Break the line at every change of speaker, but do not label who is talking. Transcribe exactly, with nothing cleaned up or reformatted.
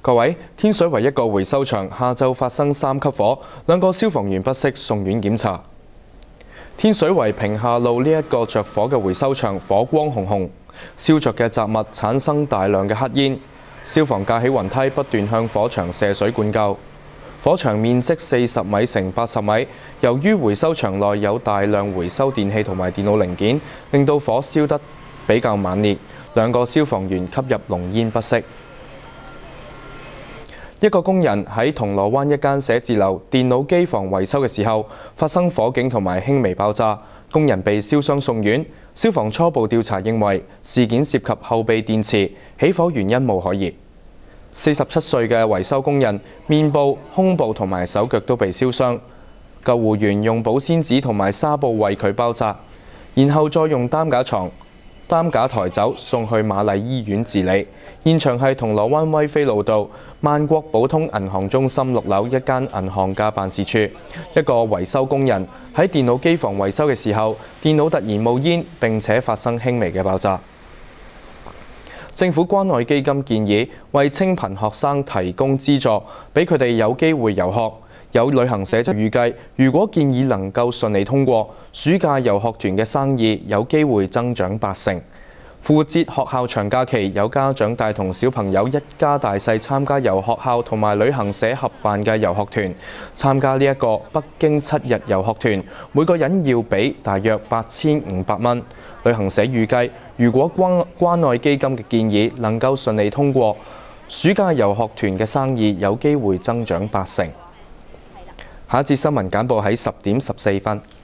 各位，天水圍一個回收場下晝發生三級火，兩個消防員不適送院檢查。天水圍平下路呢一個着火嘅回收場火光紅紅，燒着嘅雜物產生大量嘅黑煙，消防架起雲梯不斷向火場射水灌救。火場面積四十米乘八十米，由於回收場內有大量回收電器同埋電腦零件，令到火燒得比較猛烈，兩個消防員吸入濃煙不適。一個工人喺銅鑼灣一間寫字樓電腦機房維修嘅時候，發生火警同埋輕微爆炸，工人被燒傷送院。消防初步調查認為事件涉及後備電池，起火原因無可疑。四十七歲嘅維修工人面部、胸部同埋手腳都被燒傷，救護員用保鮮紙同埋紗布為佢包紮，然後再用擔架床、擔架抬走送去瑪麗醫院治理。現場係銅鑼灣威菲路道萬國寶通銀行中心六樓一間銀行嘅辦事處。一個維修工人喺電腦機房維修嘅時候，電腦突然冒煙並且發生輕微嘅爆炸。政府關愛基金建議為清貧學生提供資助，俾佢哋有機會遊學。有旅行社就預計，如果建議能夠順利通過，暑假遊學團嘅生意有機會增長八成。復活節學校長假期，有家長帶同小朋友一家大細參加由學校同埋旅行社合辦嘅遊學團。參加呢一個北京七日遊學團，每個人要俾大約八千五百蚊。旅行社預計，如果關關愛基金嘅建議能夠順利通過，暑假遊學團嘅生意有機會增長八成。下一節新聞簡報喺十點十四分。